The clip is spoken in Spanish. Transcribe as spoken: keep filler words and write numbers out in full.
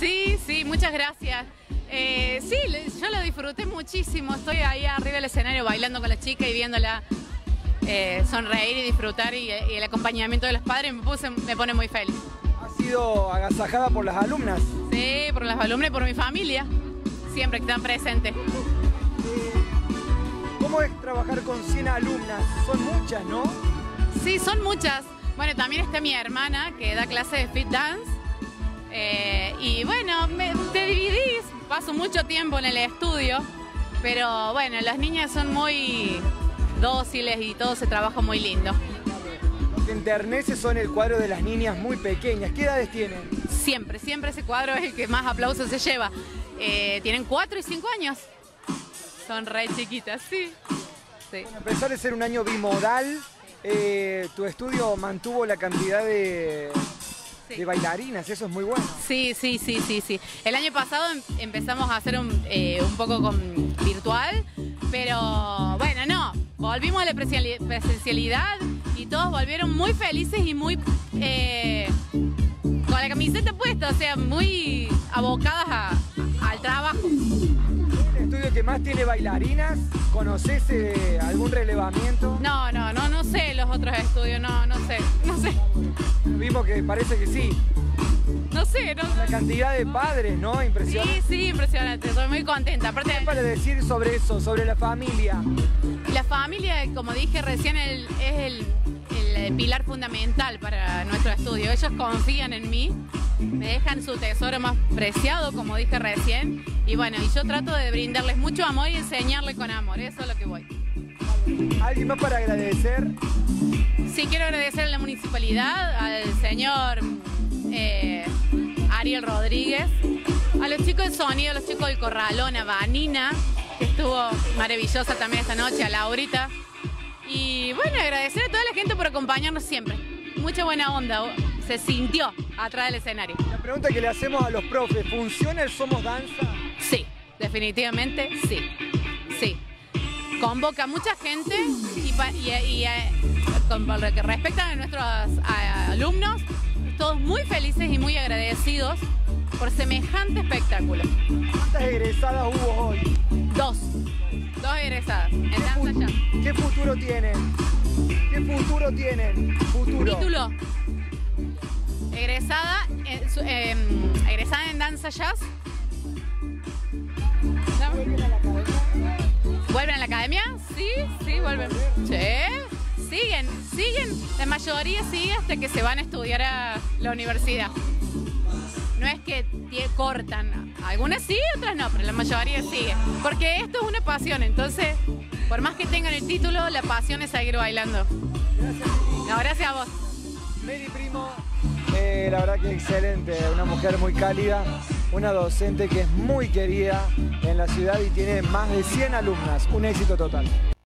Sí, sí, muchas gracias. Eh, sí, yo lo disfruté muchísimo. Estoy ahí arriba del escenario bailando con la chica y viéndola eh, sonreír y disfrutar y, y el acompañamiento de los padres me, puse, me pone muy feliz. ¿Has sido agasajada por las alumnas? Sí, por las alumnas y por mi familia, siempre que están presentes. ¿Cómo es trabajar con cien alumnas? Son muchas, ¿no? Sí, son muchas. Bueno, también está mi hermana que da clase de fit dance. Eh, y bueno, me, te dividís, paso mucho tiempo en el estudio, pero bueno, las niñas son muy dóciles y todo se trabaja muy lindo. Lo que enternece son el cuadro de las niñas muy pequeñas. ¿Qué edades tienen? Siempre, siempre ese cuadro es el que más aplausos se lleva. Eh, tienen cuatro y cinco años. Son re chiquitas, sí. sí. Bueno, a pesar de ser un año bimodal, eh, tu estudio mantuvo la cantidad de... Sí. de bailarinas, eso es muy bueno. Sí, sí, sí, sí, sí. El año pasado em empezamos a hacer un, eh, un poco con virtual, pero bueno, no, volvimos a la presencialidad y todos volvieron muy felices y muy eh, con la camiseta puesta, o sea, muy abocadas a, al trabajo. ¿El estudio que más tiene bailarinas? ¿Conoces eh, algún relevamiento? No, no, no, no sé los otros estudios, no, no sé, no sé. Vimos que parece que sí. No sé, no sé. La cantidad de padres, ¿no? Impresionante. Sí, sí, impresionante, estoy muy contenta. Aparte, ¿Qué para decir sobre eso, sobre la familia? la familia, como dije recién, el, es el, el pilar fundamental para nuestro estudio. Ellos confían en mí, me dejan su tesoro más preciado, como dije recién. Y bueno, y yo trato de brindarles mucho amor y enseñarles con amor, eso es lo que voy. ¿Alguien más para agradecer? Sí, quiero agradecer a la municipalidad, al señor eh, Ariel Rodríguez, a los chicos de sonido, a los chicos del Corralón, a Vanina, que estuvo maravillosa también esta noche, a Laurita. Y bueno, agradecer a toda la gente por acompañarnos siempre. Mucha buena onda, se sintió atrás del escenario. La pregunta que le hacemos a los profes, ¿funciona el Somos Danza? Sí, definitivamente sí, sí. Convoca a mucha gente y, y, y, y con lo que respecta a nuestros a, alumnos, todos muy felices y muy agradecidos por semejante espectáculo. ¿Cuántas egresadas hubo hoy? Dos, dos egresadas en Danza Jazz. ¿Qué futuro tienen? ¿Qué futuro tienen? Futuro. Título, egresada, eh, eh, egresada en Danza Jazz. ¿Vuelven a la academia? ¿Vuelven a la academia? Sí, sí, vuelven. Sí, siguen, siguen. La mayoría sigue hasta que se van a estudiar a la universidad. No es que cortan. Algunas sí, otras no, pero la mayoría sigue. Porque esto es una pasión, entonces, por más que tengan el título, la pasión es seguir bailando. Gracias. No, gracias a vos. Mary Primo, eh, la verdad que excelente, una mujer muy cálida, una docente que es muy querida en la ciudad y tiene más de cien alumnas, un éxito total.